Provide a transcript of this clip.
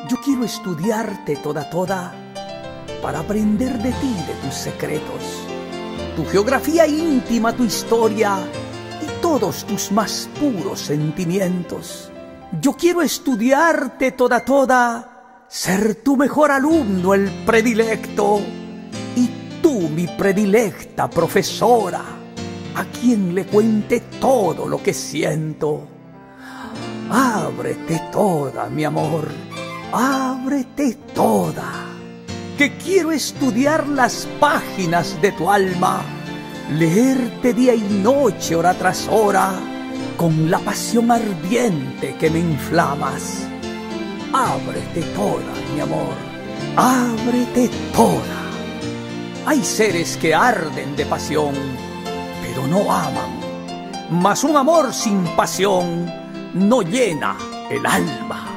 Yo quiero estudiarte toda, para aprender de ti, de tus secretos, tu geografía íntima, tu historia y todos tus más puros sentimientos. Yo quiero estudiarte toda, ser tu mejor alumno, el predilecto, y tú, mi predilecta profesora, a quien le cuente todo lo que siento. Ábrete toda, mi amor, ábrete toda, que quiero estudiar las páginas de tu alma, leerte día y noche, hora tras hora, con la pasión ardiente que me inflamas. Ábrete toda, mi amor, ábrete toda. Hay seres que arden de pasión, pero no aman, mas un amor sin pasión no llena el alma.